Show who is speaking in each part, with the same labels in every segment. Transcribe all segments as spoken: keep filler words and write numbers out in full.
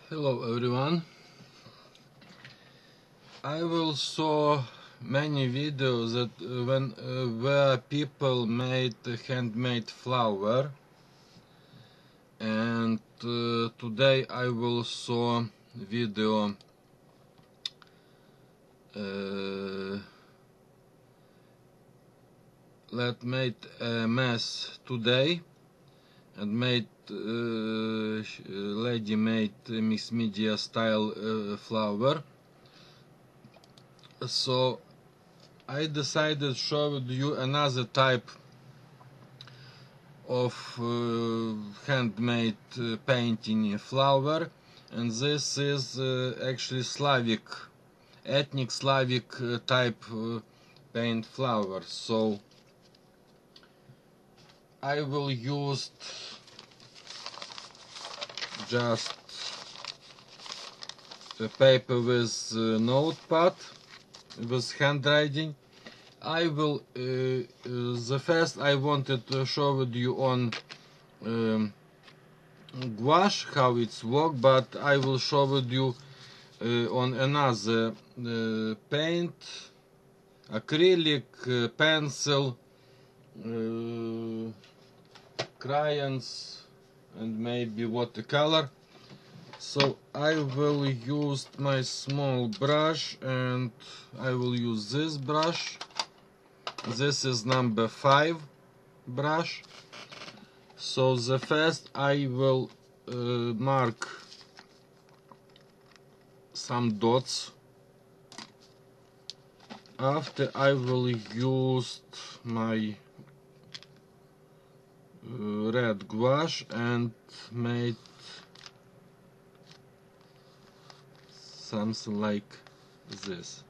Speaker 1: Hello everyone. I will show many videos that uh, when uh, where people made handmade flower, and uh, today I will show video uh, that made a mess today and made uh, lady made mixed media style uh, flower. So I decided to show you another type of uh, handmade uh, painting flower, and this is uh, actually Slavic, ethnic Slavic uh, type uh, paint flower. So I will use just a paper with uh, notepad with handwriting. I will uh, uh, the first I wanted to show you on um, gouache how it's work, but I will show you uh, on another uh, paint, acrylic, uh, pencil, uh, crayons, and maybe watercolor. So I will use my small brush, and I will use this brush. This is number five brush. So the first I will uh, mark some dots. After I will use my uh, red gouache and make something like this.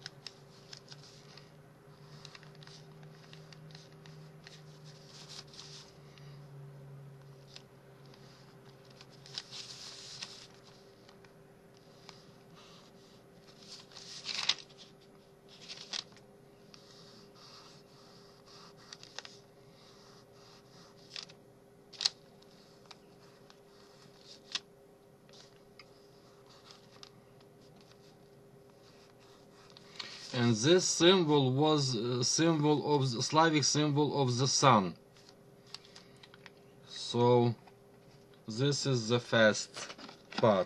Speaker 1: And this symbol was a symbol of the Slavic symbol of the sun. So this is the first part.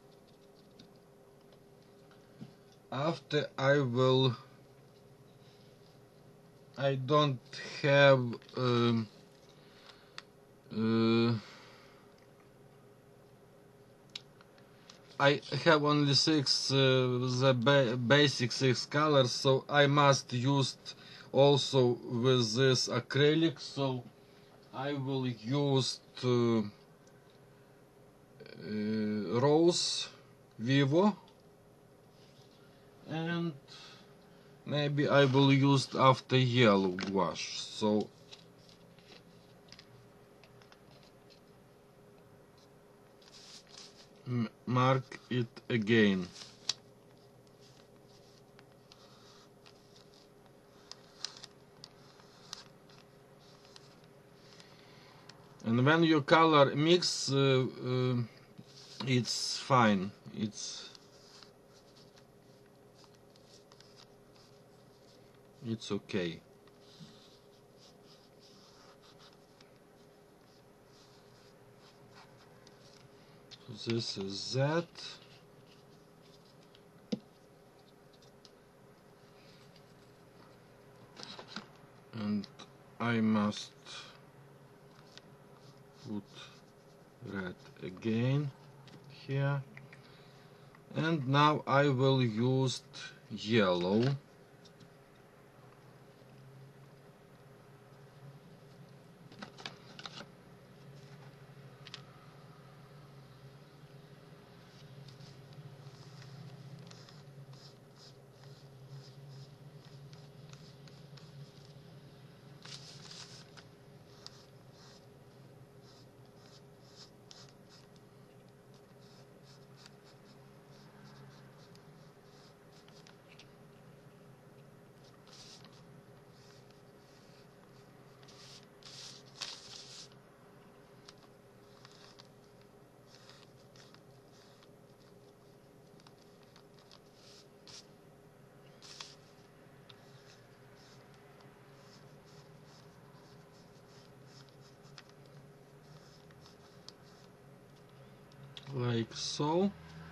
Speaker 1: After I will, I don't have um, uh, I have only six uh, the ba basic six colors, so I must use also with this acrylic. So I will use to, uh, rose vivo, and maybe I will use after yellow gouache. So mark it again. And when your color mix, uh, uh, it's fine. It's it's okay. So this is that. And I must put red again here, and now I will use yellow. like so.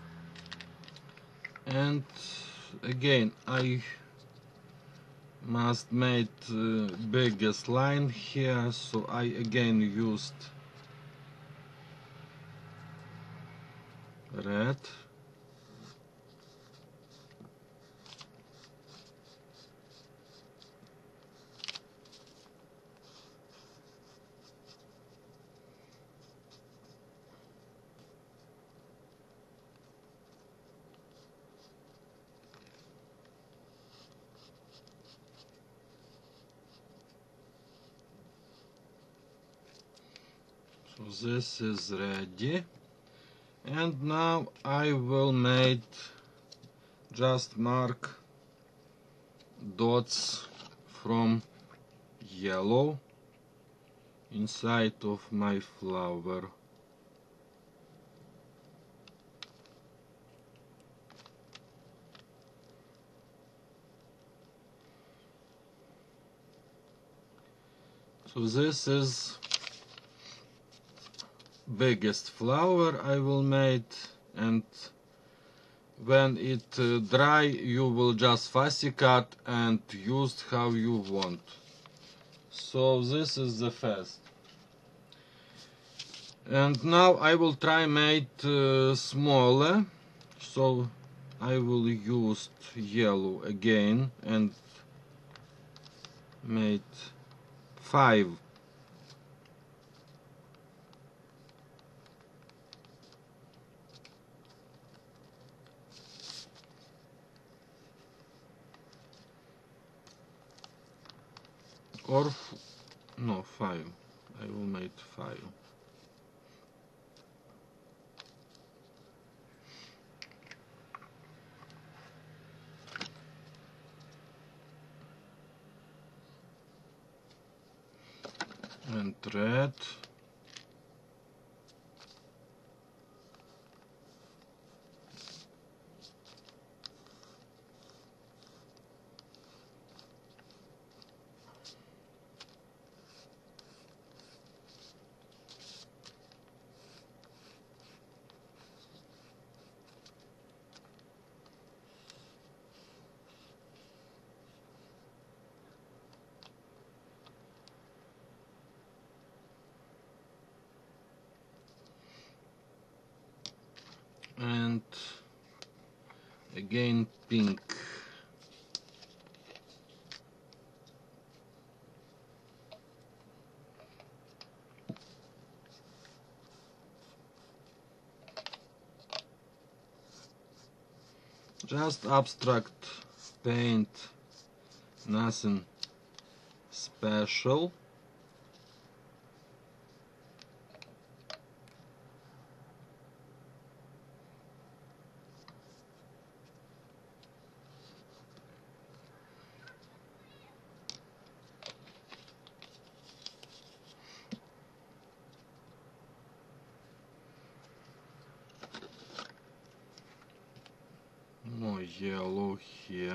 Speaker 1: And again I must make uh, biggest line here, so I again used red. So this is ready, and now I will make just mark dots from yellow inside of my flower. So this is biggest flower I will make, and when it uh, dry you will just fussy cut and use how you want. So this is the first. And now I will try make uh, smaller, so I will use yellow again and make five. Or f no five. I will make five. And red. And again pink. Just abstract paint, nothing special. More yellow here.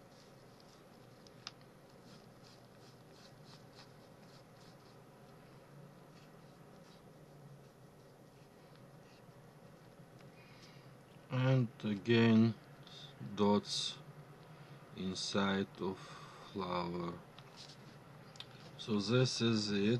Speaker 1: And again dots inside of flower. So this is it.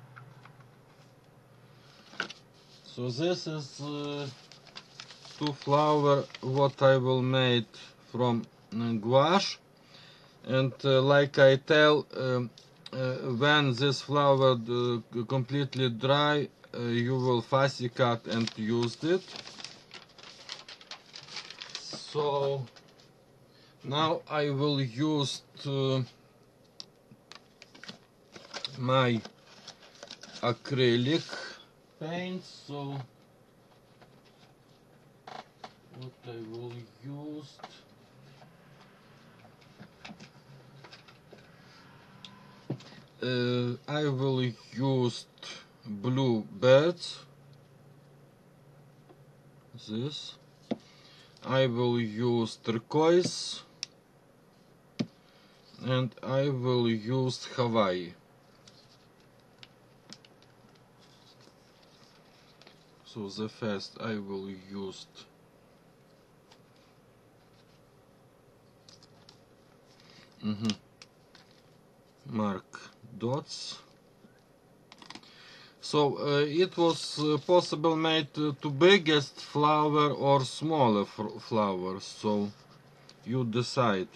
Speaker 1: So this is uh, two flower what I will make from uh, gouache, and uh, like I tell, um, uh, when this flower uh, completely dry, uh, you will fussy cut and use it. So now I will use uh, my acrylic paint. So what I will use, uh, I will use blue birds, this. I will use turquoise, and I will use Hawaii. So the first I will use mm-hmm, mark dots. So uh, it was uh, possible made uh, to biggest flower or smaller flowers, so you decide.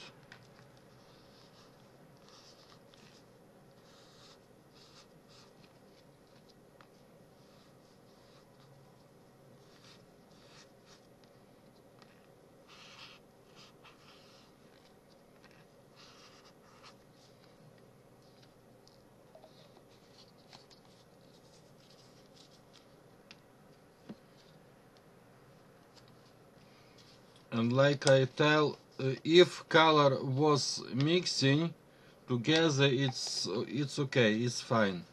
Speaker 1: And like I tell, uh, if color was mixing together, it's it's okay, it's fine.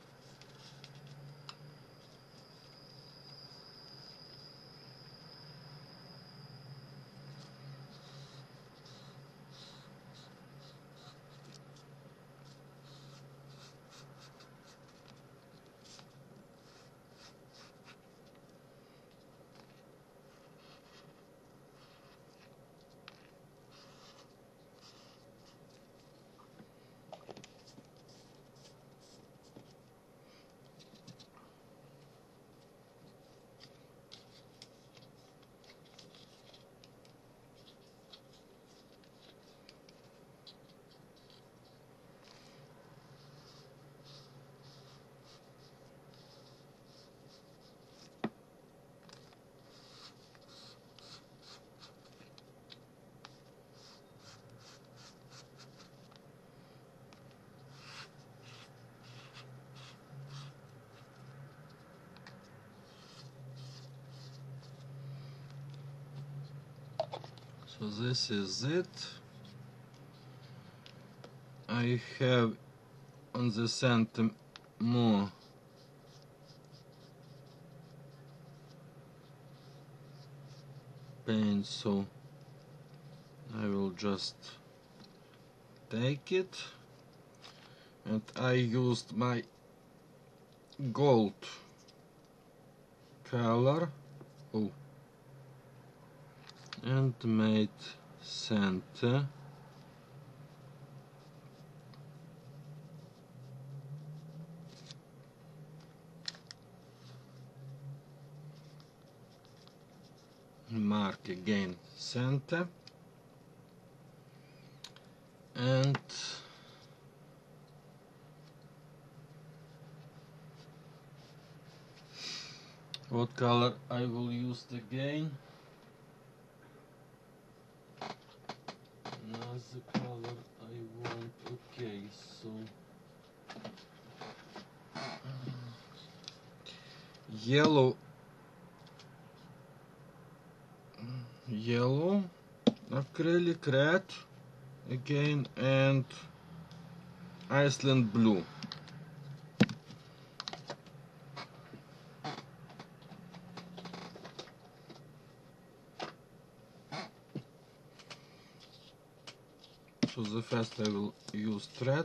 Speaker 1: So this is it. I have on the center more paint, so I will just take it, and I used my gold color, oh, and made center. Mark again center, and what color I will use again? Another color I want. Okay, so yellow, yellow, acrylic red again, and Iceland blue. So the first I will use thread.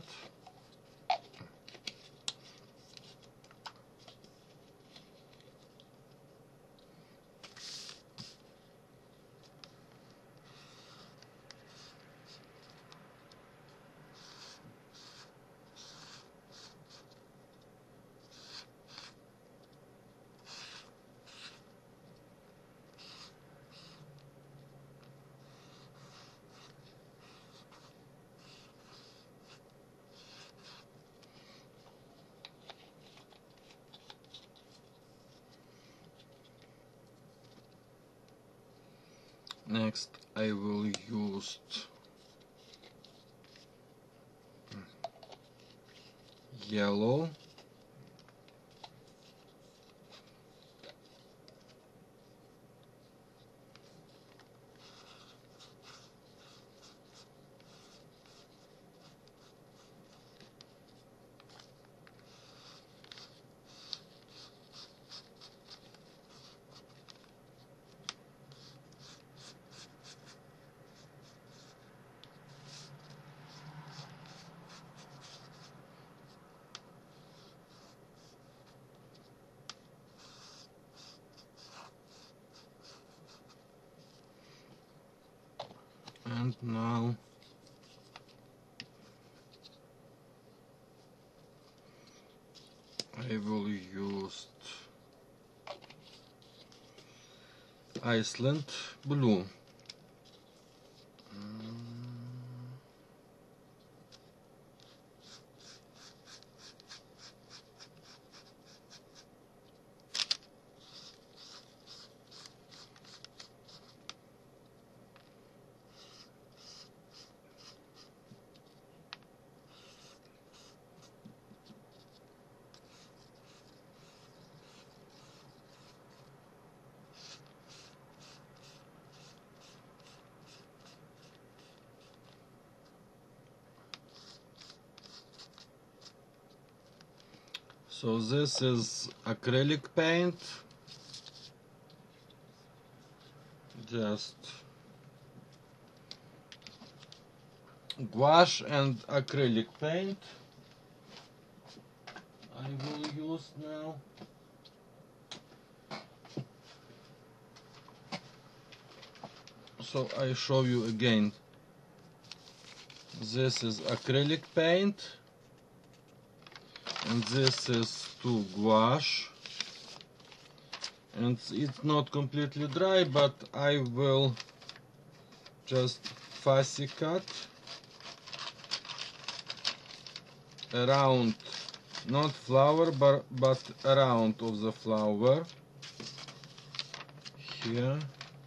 Speaker 1: Next I will use yellow, And now I will use Iceland blue. So this is acrylic paint, just gouache and acrylic paint I will use now. So I show you again. This is acrylic paint, and this is two gouache, and it's not completely dry, but I will just fussy cut around, not flower, but, but around of the flower here.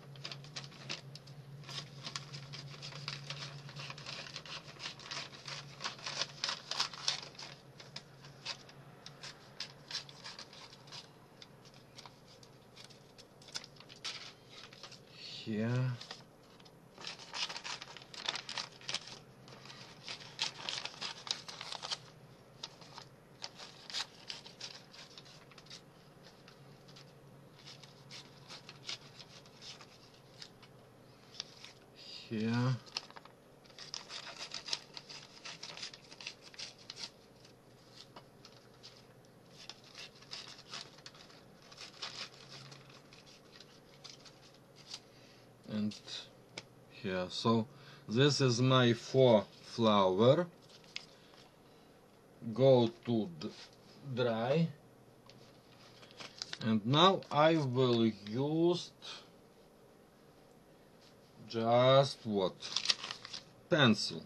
Speaker 1: Here. Here. And here. So this is my four flower. Go to dry, and now I will use just what? Pencil.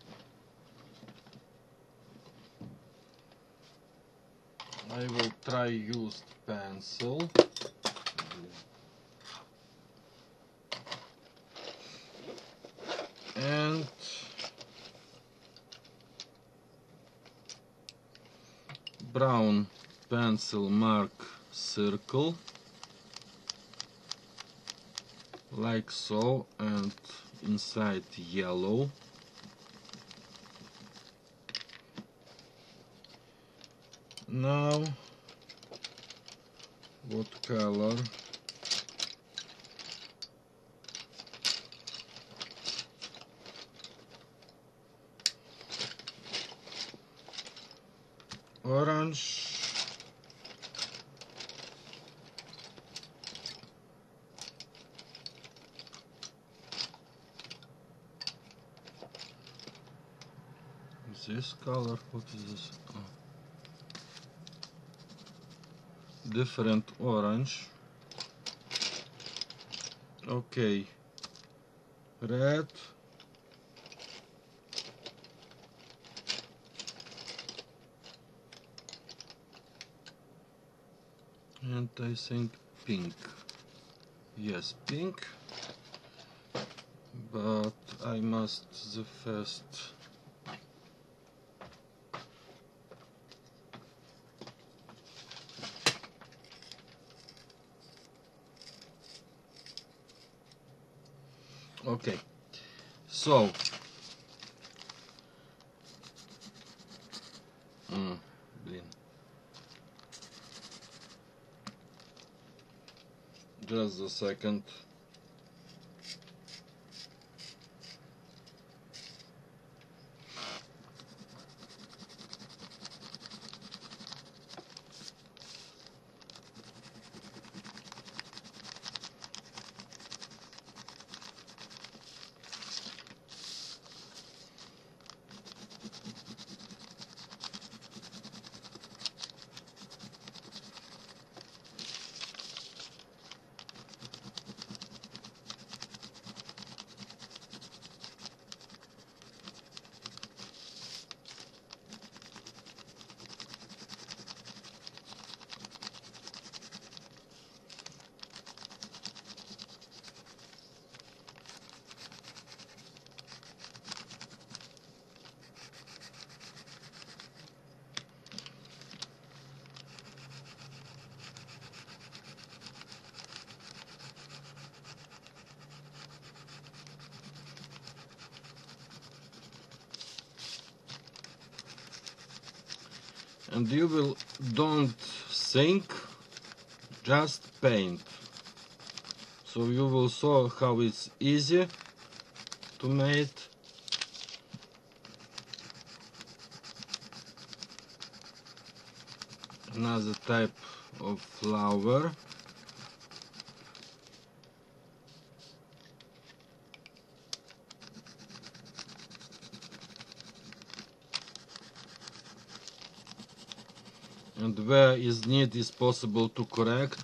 Speaker 1: I will try use pencil. And brown pencil mark circle like so, and inside yellow. Now what color? Orange. This color, what is this? Oh. Different orange. Okay. Red. And I think pink. Yes, pink. But I must the first okay. So mm, блин. Just a second. and you will don't think, just paint. So you will saw how it's easy to make. Another type of flower. And where is need is possible to correct.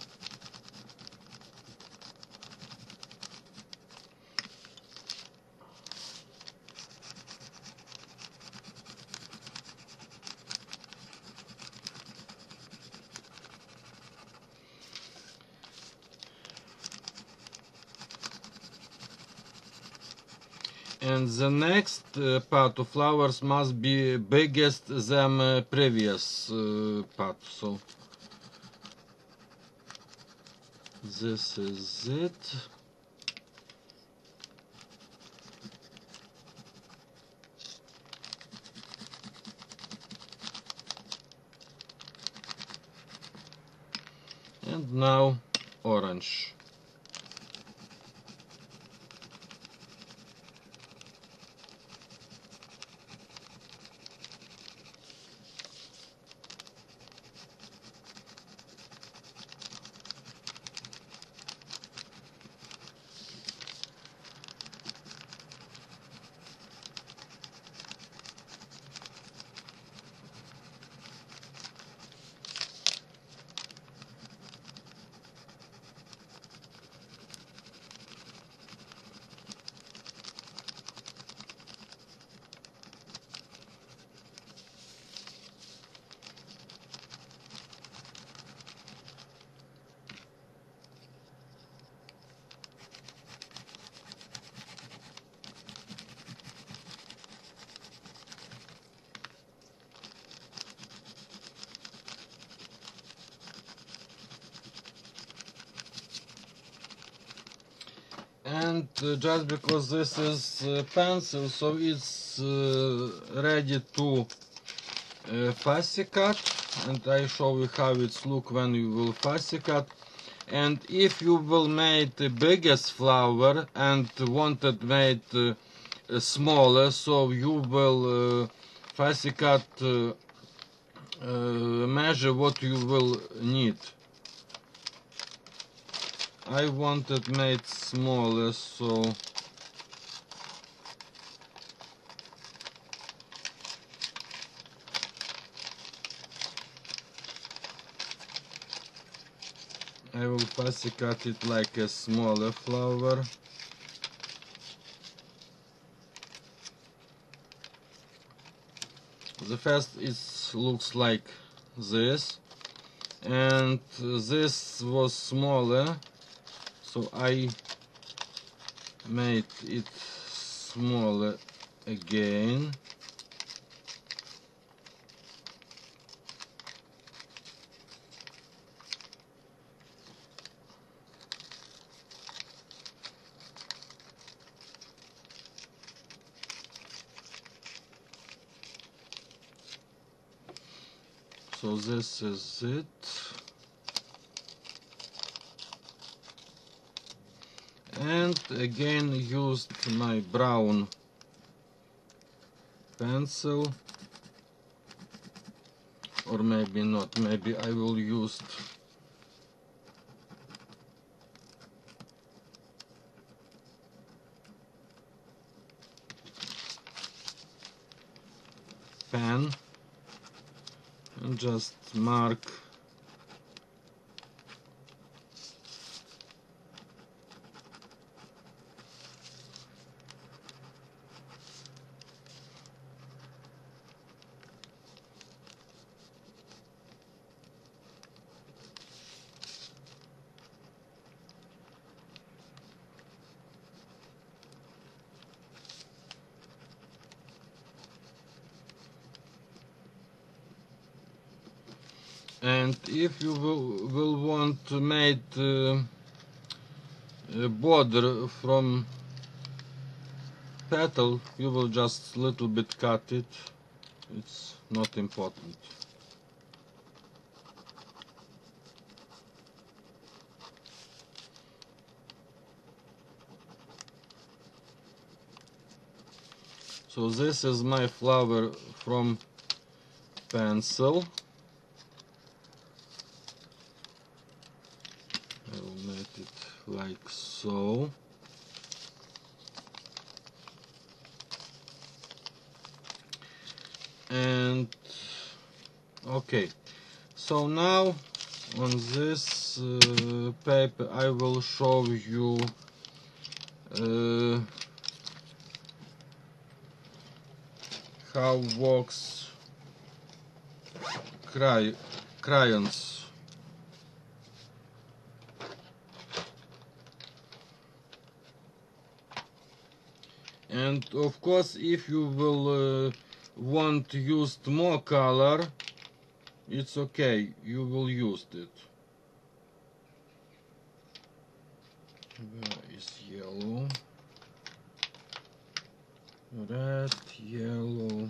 Speaker 1: And the next uh, part of flowers must be biggest than uh, previous uh, part. So this is it. And now orange. And uh, just because this is uh, pencil, so it's uh, ready to uh, fussy cut, and I show you how it's look when you will fussy cut. And if you will make the biggest flower and wanted made uh, uh, smaller, so you will uh, fussy cut uh, uh, measure what you will need. I wanted made smaller, so I will fussy cut it like a smaller flower. The first it looks like this, and this was smaller, so I made it smaller again. So this is it. And again used my brown pencil, or maybe not, maybe I will use pen and just mark and if you will, will want to make uh, a border from petal, you will just little bit cut it. It's not important. So this is my flower from pencil. I will make it like so. And okay, so now on this uh, paper I will show you uh, how works cray crayons. And of course, if you will uh, want to use more color, it's okay, you will use it. Where is yellow? Red, yellow.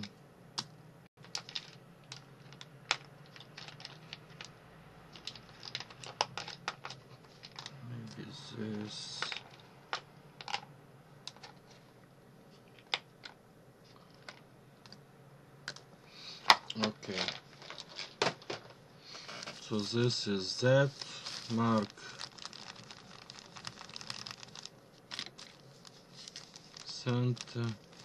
Speaker 1: Maybe this. Okay. So this is that mark center.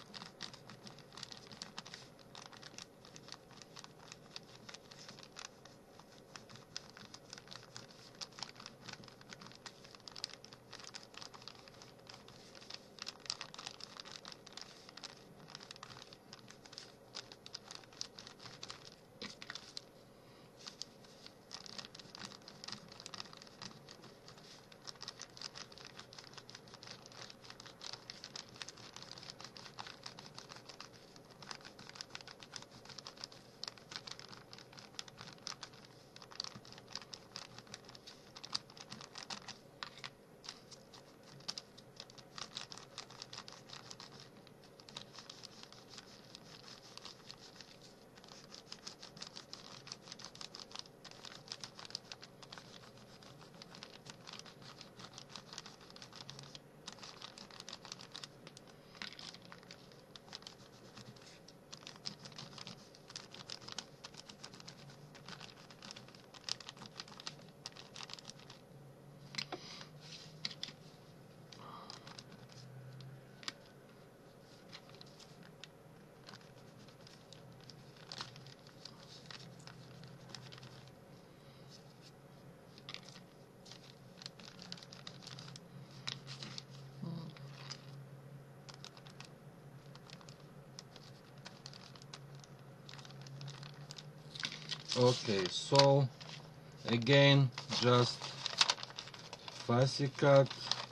Speaker 1: Okay, so again just fussy cut.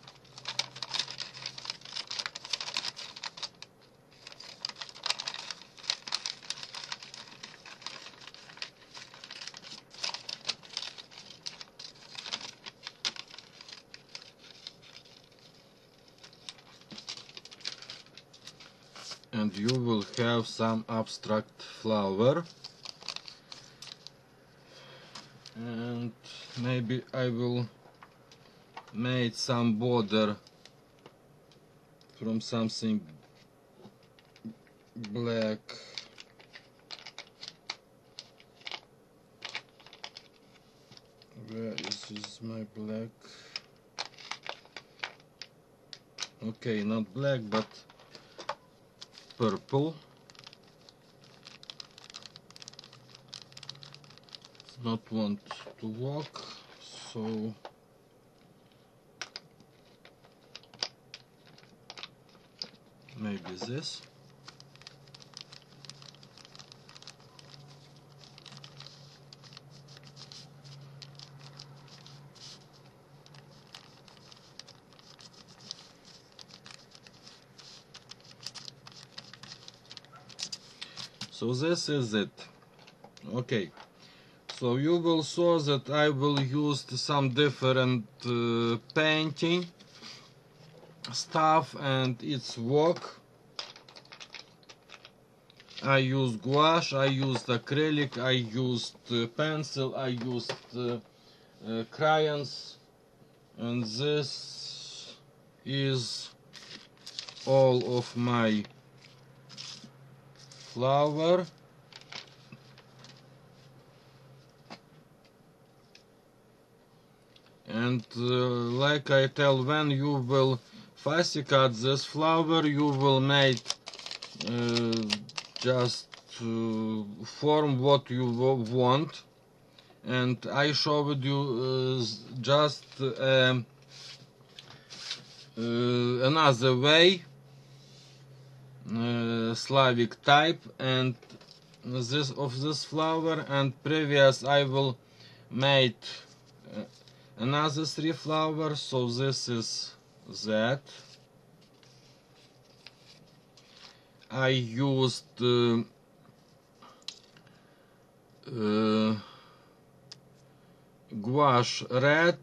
Speaker 1: And you will have some abstract flower. And maybe I will make some border from something black. Where is this, my black? Okay, not black but purple. Not want to walk, so maybe this. So this is it. Okay. So you will saw that I will use some different uh, painting stuff and its work. I used gouache, I used acrylic, I used uh, pencil, I used uh, uh, crayons, and this is all of my flower. And uh, like I tell, when you will fussy cut this flower, you will make uh, just uh, form what you want. And I showed you uh, just uh, uh, another way, uh, Slavic type, and this of this flower. And previous I will make uh, another three flowers. So this is that. I used uh, uh, gouache red,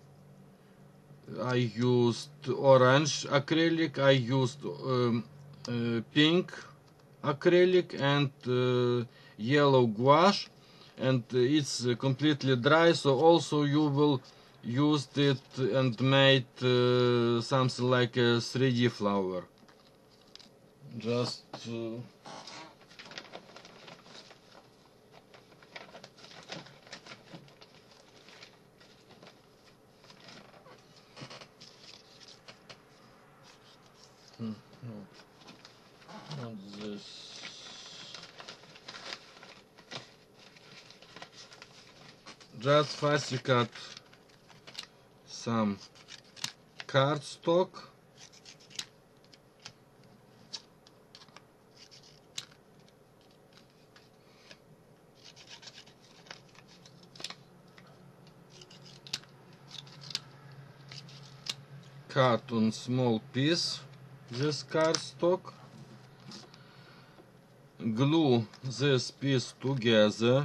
Speaker 1: I used orange acrylic, I used um, uh, pink acrylic and uh, yellow gouache, and it's completely dry, so also you will use it and made uh, something like a three D flower. Just uh, Hmm, no, not this. Just fussy cut some cardstock. Cut on small piece this cardstock. Glue this piece together.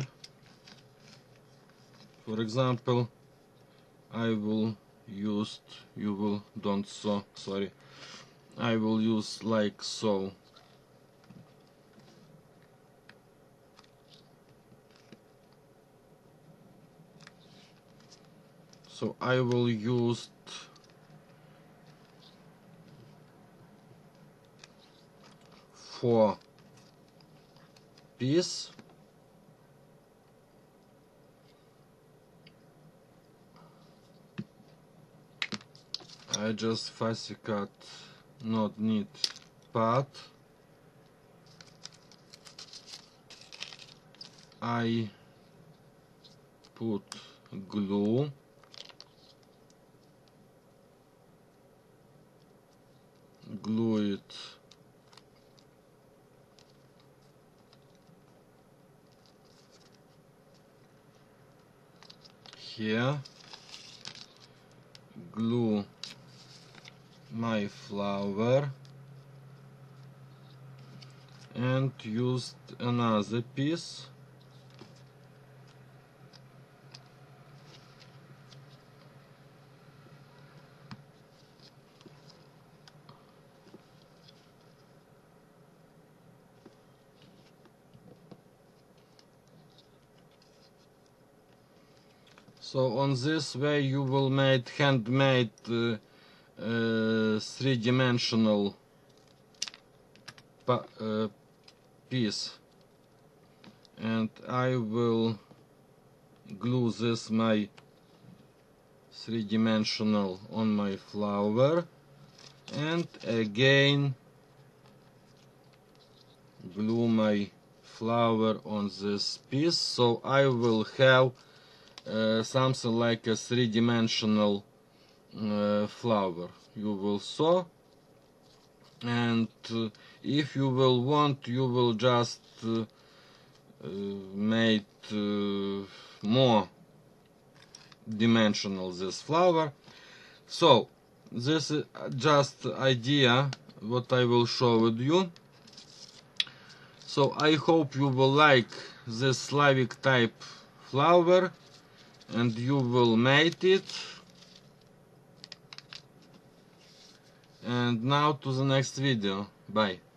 Speaker 1: For example, I will use, you will don't so, sorry, I will use like so. So I will use four piece. I just fussy cut, not need part. I put glue. Glue it here. Glue my flower and used another piece. So on this way you will make handmade uh, uh, three-dimensional uh, piece, and I will glue this my three-dimensional on my flower, and again glue my flower on this piece, so I will have uh, something like a three-dimensional uh, flower. You will sew, and uh, if you will want, you will just uh, uh, make uh, more dimensional this flower. So this is just idea what I will show with you. So I hope you will like this Slavic type flower and you will make it. And now to the next video. Bye.